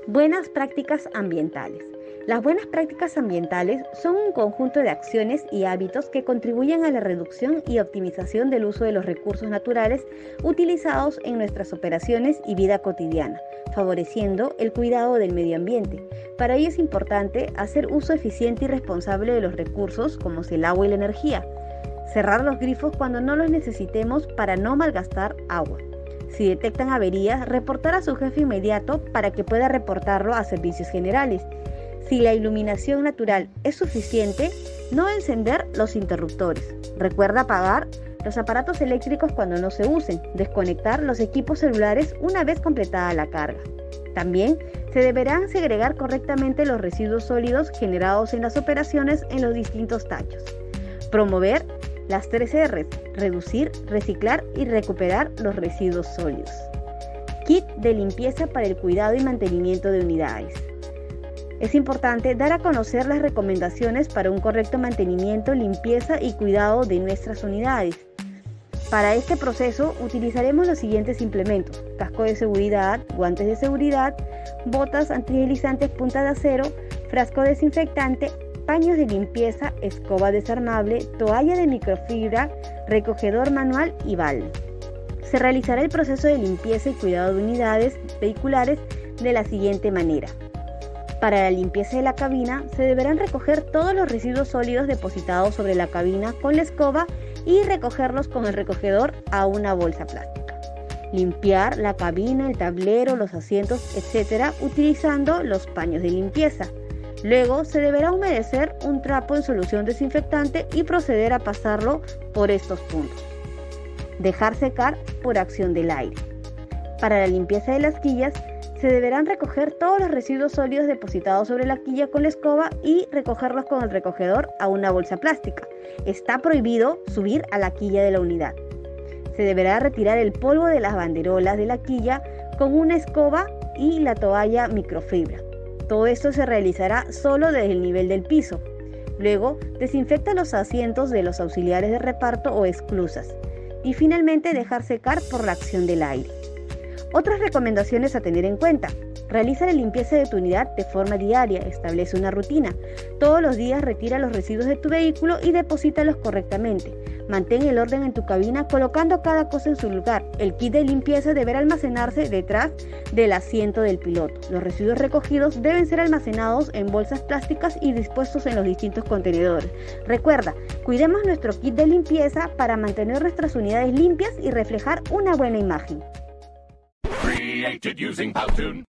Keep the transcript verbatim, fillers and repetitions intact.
Buenas prácticas ambientales. Las buenas prácticas ambientales son un conjunto de acciones y hábitos que contribuyen a la reducción y optimización del uso de los recursos naturales utilizados en nuestras operaciones y vida cotidiana, favoreciendo el cuidado del medio ambiente. Para ello es importante hacer uso eficiente y responsable de los recursos como es el agua y la energía. Cerrar los grifos cuando no los necesitemos para no malgastar agua. Si detectan averías, reportar a su jefe inmediato para que pueda reportarlo a servicios generales. Si la iluminación natural es suficiente, no encender los interruptores. Recuerda apagar los aparatos eléctricos cuando no se usen. Desconectar los equipos celulares una vez completada la carga. También se deberán segregar correctamente los residuos sólidos generados en las operaciones en los distintos tachos. Promover las tres erres, reducir, reciclar y recuperar los residuos sólidos. Kit de limpieza para el cuidado y mantenimiento de unidades. Es importante dar a conocer las recomendaciones para un correcto mantenimiento, limpieza y cuidado de nuestras unidades. Para este proceso utilizaremos los siguientes implementos: casco de seguridad, guantes de seguridad, botas antideslizantes punta de acero, frasco desinfectante, paños de limpieza, escoba desarmable, toalla de microfibra, recogedor manual y balde. Se realizará el proceso de limpieza y cuidado de unidades vehiculares de la siguiente manera. Para la limpieza de la cabina, se deberán recoger todos los residuos sólidos depositados sobre la cabina con la escoba y recogerlos con el recogedor a una bolsa plástica. Limpiar la cabina, el tablero, los asientos, etcétera, utilizando los paños de limpieza. Luego se deberá humedecer un trapo en solución desinfectante y proceder a pasarlo por estos puntos. Dejar secar por acción del aire. Para la limpieza de las quillas, se deberán recoger todos los residuos sólidos depositados sobre la quilla con la escoba y recogerlos con el recogedor a una bolsa plástica. Está prohibido subir a la quilla de la unidad. Se deberá retirar el polvo de las banderolas de la quilla con una escoba y la toalla microfibra. Todo esto se realizará solo desde el nivel del piso. Luego, desinfecta los asientos de los auxiliares de reparto o esclusas. Y finalmente, dejar secar por la acción del aire. Otras recomendaciones a tener en cuenta: realiza la limpieza de tu unidad de forma diaria, establece una rutina. Todos los días retira los residuos de tu vehículo y deposítalos correctamente. Mantén el orden en tu cabina colocando cada cosa en su lugar. El kit de limpieza deberá almacenarse detrás del asiento del piloto. Los residuos recogidos deben ser almacenados en bolsas plásticas y dispuestos en los distintos contenedores. Recuerda, cuidemos nuestro kit de limpieza para mantener nuestras unidades limpias y reflejar una buena imagen. Created using Powtoon.